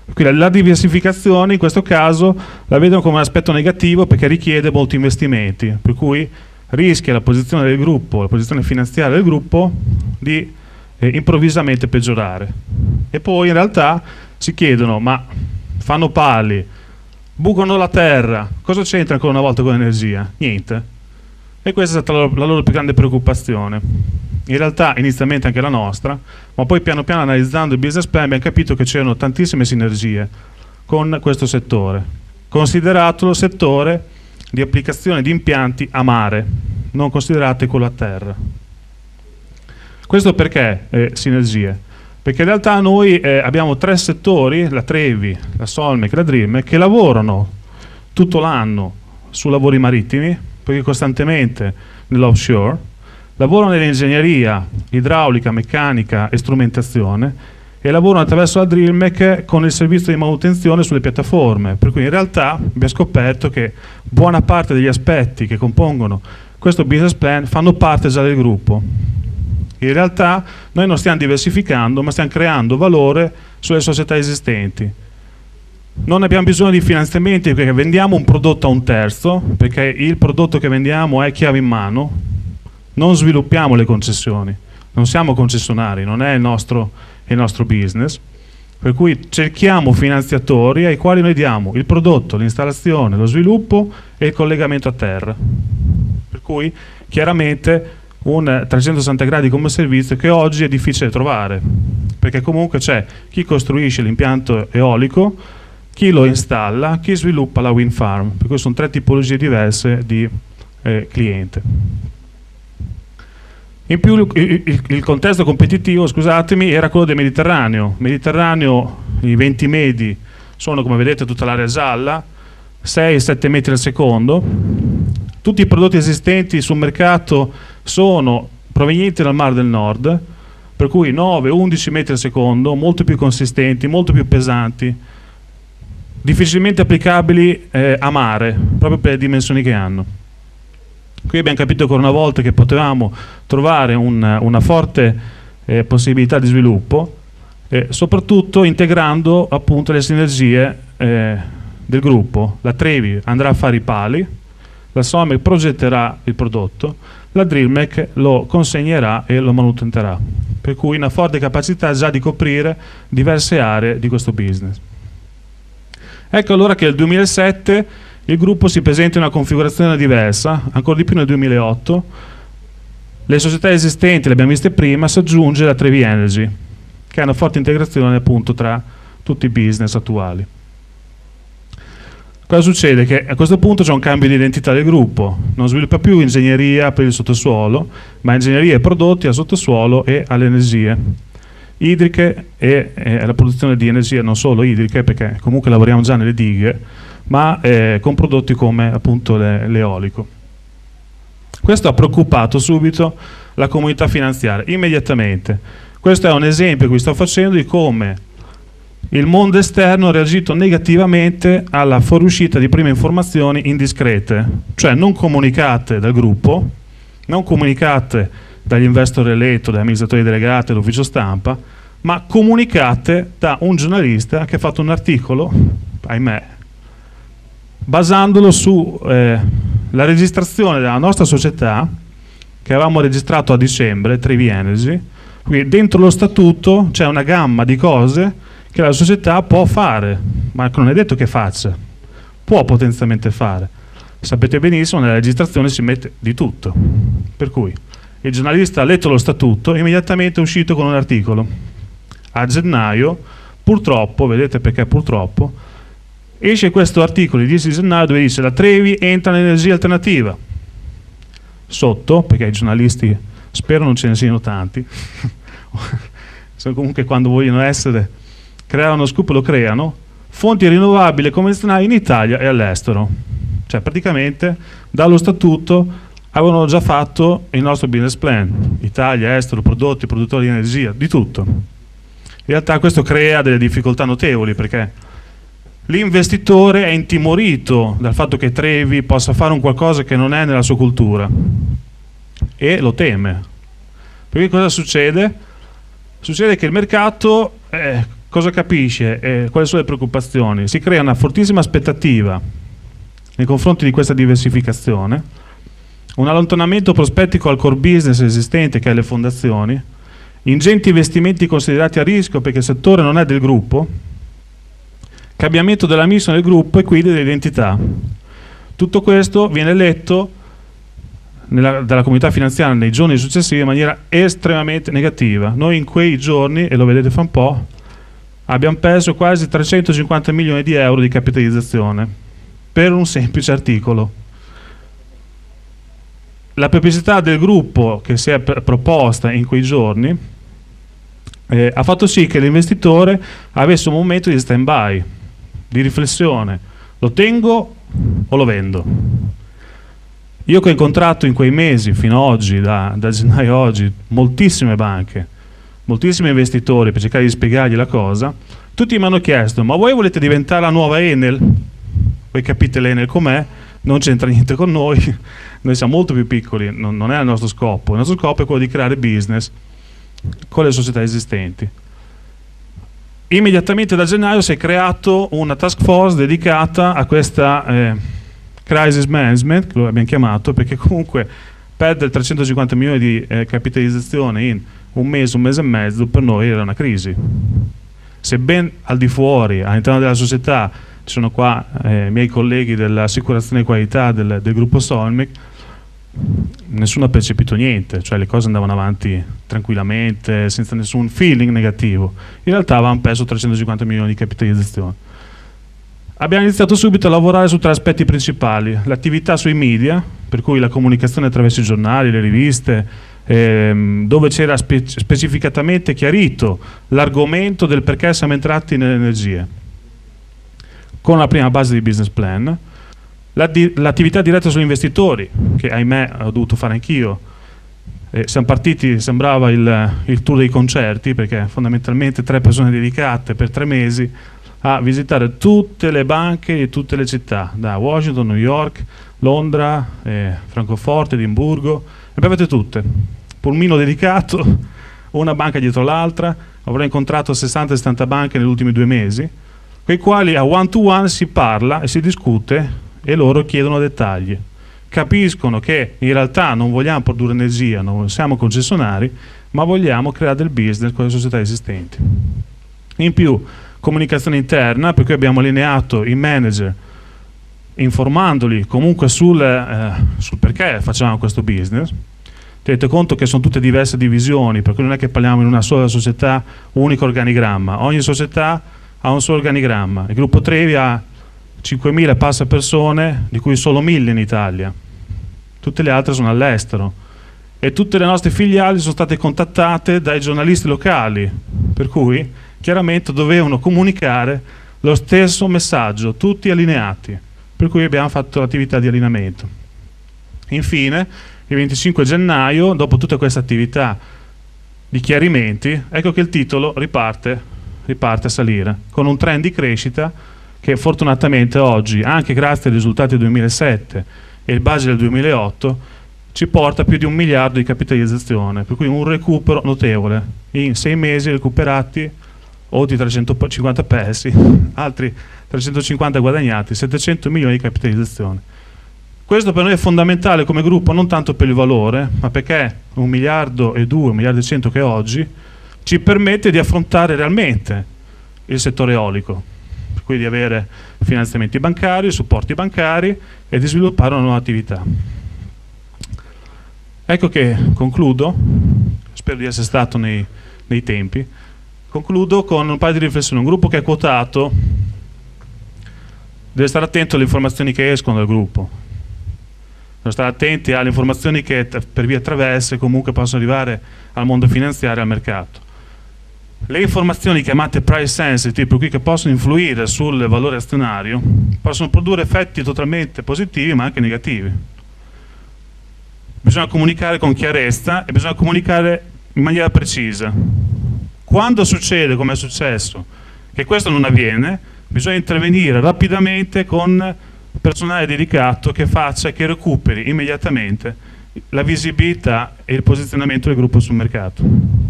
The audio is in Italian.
Quindi la diversificazione in questo caso la vedono come un aspetto negativo perché richiede molti investimenti, per cui rischia la posizione del gruppo, la posizione finanziaria del gruppo di improvvisamente peggiorare. E poi in realtà si chiedono, ma fanno pali, bucano la terra, cosa c'entra ancora una volta con l'energia? Niente. E questa è stata la loro più grande preoccupazione. In realtà inizialmente anche la nostra, ma poi piano piano analizzando il business plan abbiamo capito che c'erano tantissime sinergie con questo settore, consideratelo settore di applicazione di impianti a mare, non considerate quello a terra. Questo perché sinergie? Perché in realtà noi abbiamo 3 settori, la Trevi, la Solmec e la Drilmec, che lavorano tutto l'anno su lavori marittimi, perché costantemente nell'offshore, lavorano nell'ingegneria, idraulica, meccanica e strumentazione e lavorano attraverso la Drilmec con il servizio di manutenzione sulle piattaforme, per cui in realtà abbiamo scoperto che buona parte degli aspetti che compongono questo business plan fanno parte già del gruppo. In realtà noi non stiamo diversificando, ma stiamo creando valore sulle società esistenti. Non abbiamo bisogno di finanziamenti perché vendiamo un prodotto a un terzo, perché il prodotto che vendiamo è chiave in mano, non sviluppiamo le concessioni, non siamo concessionari, non è il nostro business, per cui cerchiamo finanziatori ai quali noi diamo il prodotto, l'installazione, lo sviluppo e il collegamento a terra. Per cui chiaramente un 360 gradi come servizio che oggi è difficile trovare, perché comunque c'è chi costruisce l'impianto eolico, chi lo installa, chi sviluppa la wind farm, per cui sono 3 tipologie diverse di cliente. In più il contesto competitivo, scusatemi, era quello del Mediterraneo. Mediterraneo, i venti medi sono, come vedete, tutta l'area gialla, 6-7 metri al secondo. Tutti i prodotti esistenti sul mercato sono provenienti dal Mar del Nord, per cui 9-11 metri al secondo, molto più consistenti, molto più pesanti, difficilmente applicabili a mare, proprio per le dimensioni che hanno. Qui abbiamo capito ancora una volta che potevamo trovare una forte possibilità di sviluppo, soprattutto integrando appunto le sinergie del gruppo. La Trevi andrà a fare i pali, la Solmec progetterà il prodotto, la Drilmec lo consegnerà e lo manutenterà, per cui una forte capacità già di coprire diverse aree di questo business. Ecco allora che nel 2007 il gruppo si presenta in una configurazione diversa, ancora di più nel 2008. Le società esistenti, le abbiamo viste prima, si aggiunge la Trevi Energy, che ha una forte integrazione appunto tra tutti i business attuali. Cosa succede? Che a questo punto c'è un cambio di identità del gruppo, non sviluppa più ingegneria per il sottosuolo, ma ingegneria e prodotti al sottosuolo e alle energie idriche e alla produzione di energia, non solo idriche, perché comunque lavoriamo già nelle dighe, ma con prodotti come appunto l'eolico. Questo ha preoccupato subito la comunità finanziaria, immediatamente. Questo è un esempio che vi sto facendo di come il mondo esterno ha reagito negativamente alla fuoriuscita di prime informazioni indiscrete, cioè non comunicate dal gruppo, non comunicate dagli investor eletto, dagli amministratori delegati, dall'ufficio stampa, ma comunicate da un giornalista che ha fatto un articolo, ahimè, basandolo su la registrazione della nostra società che avevamo registrato a dicembre, Trevi Energy. Quindi dentro lo statuto c'è una gamma di cose che la società può fare, ma non è detto che faccia, può potenzialmente fare. Sapete benissimo, nella registrazione si mette di tutto, per cui il giornalista ha letto lo statuto e immediatamente è uscito con un articolo. A gennaio, purtroppo, vedete perché purtroppo, esce questo articolo il 10 gennaio dove dice la Trevi entra nell'energia alternativa. Sotto, perché i giornalisti spero non ce ne siano tanti, comunque quando vogliono creare uno scoop lo creano, fonti rinnovabili convenzionali in Italia e all'estero. Cioè praticamente dallo statuto avevano già fatto il nostro business plan, Italia, estero, prodotti, produttori di energia, di tutto. In realtà questo crea delle difficoltà notevoli perché l'investitore è intimorito dal fatto che Trevi possa fare un qualcosa che non è nella sua cultura e lo teme. Perché cosa succede? Succede che il mercato cosa capisce e quali sono le preoccupazioni? Si crea una fortissima aspettativa nei confronti di questa diversificazione, un allontanamento prospettico al core business esistente che è le fondazioni, ingenti investimenti considerati a rischio perché il settore non è del gruppo, cambiamento della missione del gruppo e quindi dell'identità. Tutto questo viene letto dalla comunità finanziaria nei giorni successivi in maniera estremamente negativa. Noi in quei giorni, e lo vedete fra un po', abbiamo perso quasi 350 milioni di euro di capitalizzazione per un semplice articolo. La perplessità del gruppo che si è proposta in quei giorni ha fatto sì che l'investitore avesse un momento di stand-by, di riflessione. Lo tengo o lo vendo? Io che ho incontrato in quei mesi, fino ad oggi, da gennaio a oggi, moltissime banche, moltissimi investitori per cercare di spiegargli la cosa, tutti mi hanno chiesto: ma voi volete diventare la nuova Enel? Voi capite l'Enel com'è? Non c'entra niente con noi, noi siamo molto più piccoli, non è il nostro scopo è quello di creare business con le società esistenti. Immediatamente da gennaio si è creato una task force dedicata a questa crisis management, che lo abbiamo chiamato, perché comunque perdere 350 milioni di capitalizzazione in un mese e mezzo per noi era una crisi. Se ben al di fuori, all'interno della società, ci sono qua i miei colleghi dell'assicurazione e qualità del gruppo Solmic, nessuno ha percepito niente, cioè le cose andavano avanti tranquillamente, senza nessun feeling negativo. In realtà avevamo perso 350 milioni di capitalizzazione. Abbiamo iniziato subito a lavorare su tre aspetti principali: l'attività sui media, per cui la comunicazione attraverso i giornali, le riviste, dove c'era specificatamente chiarito l'argomento del perché siamo entrati nelle energie, con la prima base di business plan. L'attività diretta sugli investitori, che ahimè ho dovuto fare anch'io. Siamo partiti, sembrava il tour dei concerti, perché fondamentalmente 3 persone dedicate per 3 mesi a visitare tutte le banche di tutte le città, da Washington, New York, Londra, Francoforte, Edimburgo, le abbiamo fatte tutte. Pulmino dedicato, una banca dietro l'altra. Avrò incontrato 60-70 banche negli ultimi 2 mesi, con i quali a one to one si parla e si discute e loro chiedono dettagli. Capiscono che in realtà non vogliamo produrre energia, non siamo concessionari, ma vogliamo creare del business con le società esistenti. In più, comunicazione interna, per cui abbiamo allineato i manager informandoli comunque sul perché facciamo questo business. Tenete conto che sono tutte diverse divisioni, per cui non è che parliamo in una sola società, un unico organigramma. Ogni società ha un suo organigramma. Il gruppo Trevi ha 5.000 e passa persone, di cui solo 1.000 in Italia. Tutte le altre sono all'estero. E tutte le nostre filiali sono state contattate dai giornalisti locali, per cui chiaramente dovevano comunicare lo stesso messaggio, tutti allineati. Per cui abbiamo fatto l'attività di allineamento. Infine, il 25 gennaio, dopo tutta questa attività di chiarimenti, ecco che il titolo riparte a salire, con un trend di crescita che fortunatamente oggi, anche grazie ai risultati del 2007 e il budget del 2008, ci porta a più di 1 miliardo di capitalizzazione, per cui un recupero notevole. In 6 mesi recuperati oltre 350 persi, altri 350 guadagnati, 700 milioni di capitalizzazione. Questo per noi è fondamentale come gruppo, non tanto per il valore, ma perché 1 miliardo e 2, 1 miliardo e 100 che è oggi, ci permette di affrontare realmente il settore eolico, per cui di avere finanziamenti bancari, supporti bancari e di sviluppare una nuova attività. Ecco che concludo, spero di essere stato nei tempi, concludo con un paio di riflessioni. Un gruppo che è quotato deve stare attento alle informazioni che escono dal gruppo, deve stare attenti alle informazioni che per via traverse comunque possono arrivare al mondo finanziario e al mercato. Le informazioni chiamate price sensitive, per cui che possono influire sul valore azionario, possono produrre effetti totalmente positivi ma anche negativi. Bisogna comunicare con chiarezza e bisogna comunicare in maniera precisa. Quando succede, come è successo, che questo non avviene, bisogna intervenire rapidamente con personale dedicato che recuperi immediatamente la visibilità e il posizionamento del gruppo sul mercato.